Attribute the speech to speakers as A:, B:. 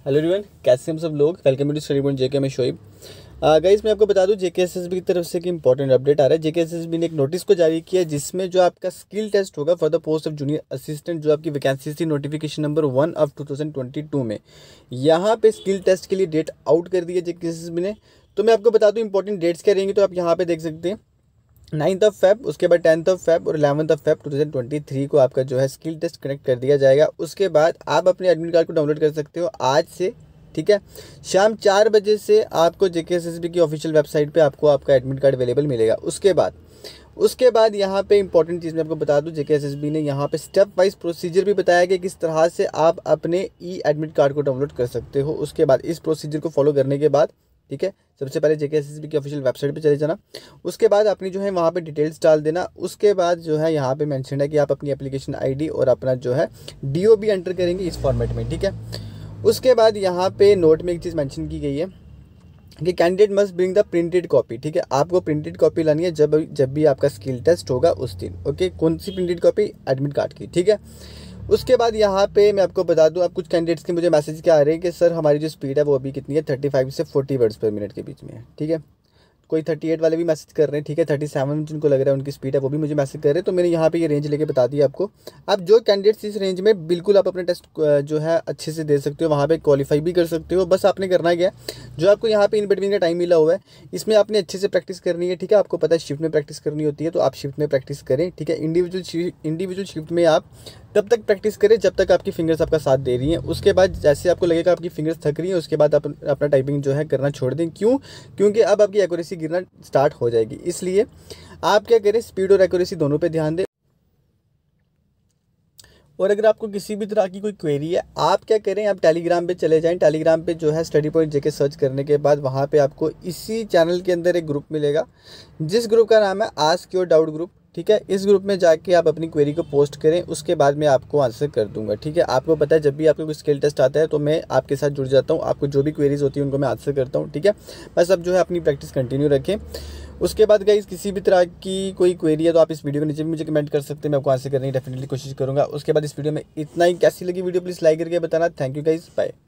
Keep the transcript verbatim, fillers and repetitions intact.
A: Hello everyone, कैसे हम सब लोग। Welcome to study point JK में शोएब। गाइस मैं आपको बता दूं जेके एसएसबी की तरफ से एक इंपॉर्टेंट अपडेट आ रहा है। जेके एसएसबी ने एक नोटिस को जारी किया है जिसमें जो आपका स्किल टेस्ट होगा for the post of junior assistant, जो आपकी वैकेंसी थी notification number one of two thousand twenty two में, यहाँ पे स्किल टेस्ट के लिए डेट आउट कर दी है जेके एसएसबी ने। तो मैं आपको बता दूँ इंपॉर्टेंट डेट्स क्या रहेंगी, तो आप यहाँ पे देख सकते हैं नाइन्थ ऑफ फेब, उसके बाद टेंथ ऑफ फेब और eleventh of Feb two thousand twenty three को आपका जो है स्किल टेस्ट कनेक्ट कर दिया जाएगा। उसके बाद आप अपने एडमिट कार्ड को डाउनलोड कर सकते हो आज से, ठीक है। शाम चार बजे से आपको जेके एसएसबी की ऑफिशियल वेबसाइट पे आपको आपका एडमिट कार्ड अवेलेबल मिलेगा। उसके बाद उसके बाद यहाँ पे इंपॉर्टेंट चीज़ मैं आपको बता दूँ, जेके एसएसबी ने यहाँ पे स्टेप वाइज प्रोसीजर भी बताया कि किस तरह से आप अपने ई एडमिट कार्ड को डाउनलोड कर सकते हो। उसके बाद इस प्रोसीजर को फॉलो करने के बाद, ठीक है, सबसे पहले जेके एसएसबी की ऑफिशियल वेबसाइट पे चले जाना। उसके बाद अपनी जो है वहाँ पे डिटेल्स डाल देना। उसके बाद जो है यहाँ पे मेंशन है कि आप अपनी एप्लीकेशन आईडी और अपना जो है डीओ भी एंटर करेंगे इस फॉर्मेट में, ठीक है। उसके बाद यहाँ पे नोट में एक चीज़ मेंशन की गई है कि candidate must bring the printed copy, ठीक है। आपको प्रिंटेड कॉपी लानी है जब जब भी आपका स्किल टेस्ट होगा उस दिन, ओके। कौन सी प्रिंटेड कॉपी? एडमिट कार्ड की, ठीक है। उसके बाद यहाँ पे मैं आपको बता दूँ, आप कुछ कैंडिडेट्स के मुझे मैसेज क्या आ रहे हैं कि सर हमारी जो स्पीड है वो अभी कितनी है, थर्टी फाइव से फोर्टी वर्ड्स पर मिनट के बीच में है, ठीक है। कोई थर्टी एट वाले भी मैसेज कर रहे हैं, ठीक है। थर्टी सेवन जिनको लग रहा है उनकी स्पीड है वो भी मुझे मैसेज कर रहे हैं। तो मैंने यहाँ पे ये रेंज लेके बता दिया आपको। अब जो कैंडिडेट्स इस रेंज में, बिल्कुल आप अपने टेस्ट जो है अच्छे से दे सकते हो, वहाँ पे क्वालिफाई भी कर सकते हो। बस आपने करना क्या है, जो आपको यहाँ पे इन बिटवीन का टाइम मिला हुआ है इसमें आपने अच्छे से प्रैक्टिस करनी है, ठीक है। आपको पता है शिफ्ट में प्रैक्टिस करनी होती है, तो आप शिफ्ट में प्रैक्टिस करें, ठीक है। इंडिविजुअल इंडिविजुअल शिफ्ट में आप तब तक प्रैक्टिस करें जब तक आपकी फिंगर्स आपका साथ दे रही हैं। उसके बाद जैसे आपको लगेगा आपकी फिंगर्स थक रही हैं, उसके बाद आप अपना टाइपिंग जो है करना छोड़ दें। क्यों? क्योंकि अब आपकी एक्यूरेसी गिरना स्टार्ट हो जाएगी। इसलिए आप क्या करें, स्पीड और एक्यूरेसी दोनों पे ध्यान दें। और अगर आपको किसी भी तरह की कोई क्वेरी है, आप क्या करें, आप टेलीग्राम पे चले जाएं। टेलीग्राम पे जो है स्टडी पॉइंट जेके सर्च करने के बाद वहाँ पे आपको इसी चैनल के अंदर एक ग्रुप मिलेगा, जिस ग्रुप का नाम है आस्क योर डाउट ग्रुप, ठीक है। इस ग्रुप में जाके आप अपनी क्वेरी को पोस्ट करें, उसके बाद मैं आपको आंसर कर दूंगा, ठीक है। आपको पता है जब भी आपको कोई स्किल टेस्ट आता है तो मैं आपके साथ जुड़ जाता हूँ, आपको जो भी क्वेरीज होती है उनको मैं आंसर करता हूँ, ठीक है। बस अब जो है अपनी प्रैक्टिस कंटिन्यू रखें। उसके बाद गाइस किसी भी तरह की कोई क्वेरी है तो आप इस वीडियो के नीचे भी मुझे कमेंट कर सकते हैं, मैं आपको आंसर करने की डेफिनेटली कोशिश करूँगा। उसके बाद इस वीडियो में इतना ही। कैसी लगी वीडियो प्लीज़ लाइक करके बताना। Thank you guys, bye.